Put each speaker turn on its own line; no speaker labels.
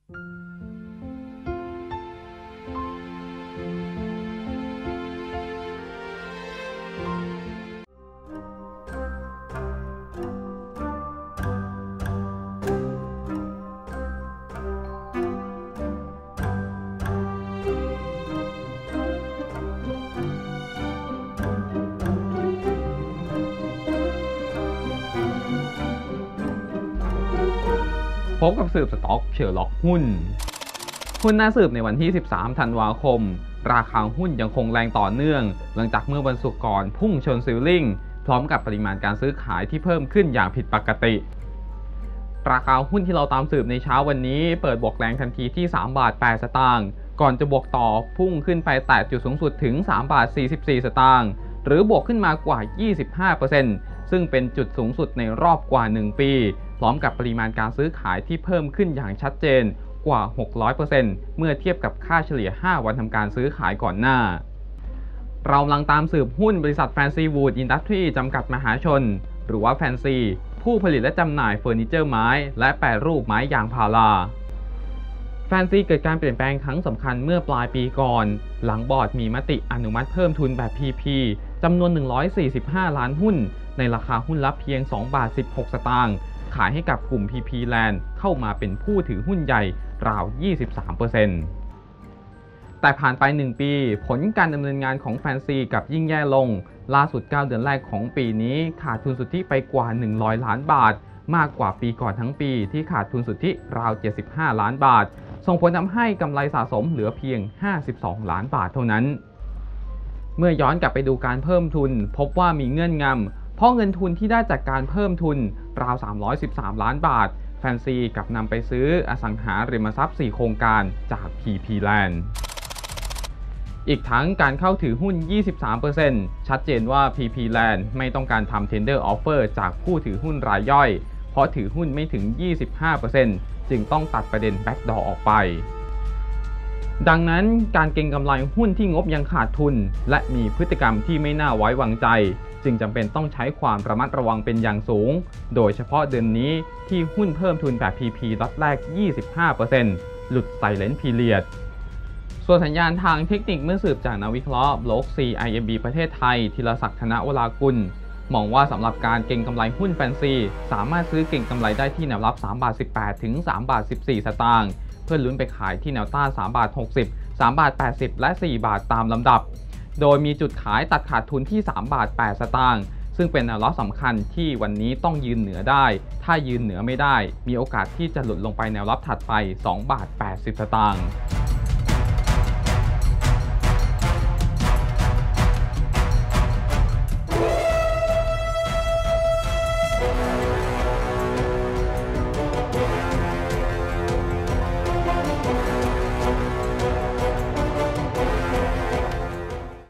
พบกับสืบสต็อกเชอร์ล็อกหุ้นน่าสืบในวันที่ 13 ธันวาคม ราคาหุ้นยังคงแรงต่อเนื่องหลังจากเมื่อวันศุกร์ก่อนพุ่งชนซีลลิ่งพร้อมกับปริมาณการซื้อขายที่เพิ่มขึ้นอย่างผิดปกติราคาหุ้นที่เราตามสืบในเช้าวันนี้เปิดบวกแรงทันทีที่3 บาท 8 สตางค์ก่อนจะบวกต่อพุ่งขึ้นไปแตะจุดสูงสุดถึง3 บาท 44 สตางค์หรือบวกขึ้นมากว่า 25% ซึ่งเป็นจุดสูงสุดในรอบกว่า 1 ปีพร้อมกับปริมาณการซื้อขายที่เพิ่มขึ้นอย่างชัดเจนกว่า 600% เมื่อเทียบกับค่าเฉลี่ย 5 วันทำการซื้อขายก่อนหน้าเรากำลังตามสืบหุ้นบริษัทแฟนซีวูดอินดัสทรีจำกัดมหาชนหรือว่าแฟนซีผู้ผลิตและจำหน่ายเฟอร์นิเจอร์ไม้และแปรรูปไม้ยางพาราแฟนซีเกิดการเปลี่ยนแปลงครั้งสำคัญเมื่อปลายปีก่อนหลังบอร์ดมีมติอนุมัติเพิ่มทุนแบบ PP จำนวน145ล้านหุ้นในราคาหุ้นละเพียง2 บาท 16 สตางค์ขายให้กับกลุ่ม PP Land เข้ามาเป็นผู้ถือหุ้นใหญ่ราว 23% แต่ผ่านไป 1 ปีผลการดำเนินงานของแฟนซีกับยิ่งแย่ลงล่าสุด 9 เดือนแรกของปีนี้ขาดทุนสุทธิไปกว่า100ล้านบาทมากกว่าปีก่อนทั้งปีที่ขาดทุนสุทธิราว75ล้านบาทส่งผลทำให้กำไรสะสมเหลือเพียง52ล้านบาทเท่านั้นเมื่อย้อนกลับไปดูการเพิ่มทุนพบว่ามีเงื่อนงำเพราะเงินทุนที่ได้จากการเพิ่มทุนราว313ล้านบาทแฟนซีกลับนำไปซื้ออสังหาริมทรัพย์4โครงการจาก PP Land อีกทั้งการเข้าถือหุ้น 23% ชัดเจนว่า PP Land ไม่ต้องการทำ Tender Offer จากผู้ถือหุ้นรายย่อยเพราะถือหุ้นไม่ถึง 25% จึงต้องตัดประเด็น Backdoor ออกไปดังนั้นการเก็งกำไรหุ้นที่งบยังขาดทุนและมีพฤติกรรมที่ไม่น่าไว้วางใจจึงจำเป็นต้องใช้ความระมัดระวังเป็นอย่างสูงโดยเฉพาะเดือนนี้ที่หุ้นเพิ่มทุนแบบ PP ล็อตแรก 25% หลุด Silent Period ส่วนสัญญาณทางเทคนิคเมื่อสืบจากนักวิเคราะห์โบรก CIMB ประเทศไทยธีรศักดิ์ธนวรากุลมองว่าสำหรับการเก็งกำไรหุ้นแฟนซีสามารถซื้อเก็งกำไรได้ที่แนวรับ3 บาท 18 ถึง 3 บาท 14 สตางค์เพื่อลุ้นไปขายที่แนวต้าน3 บาท 60 3 บาท 80 และ 4 บาทตามลำดับโดยมีจุดขายตัดขาดทุนที่3 บาท 8 สตางค์ซึ่งเป็นแนวรับสำคัญที่วันนี้ต้องยืนเหนือได้ถ้ายืนเหนือไม่ได้มีโอกาสที่จะหลุดลงไปแนวรับถัดไป2 บาท 80 สตางค์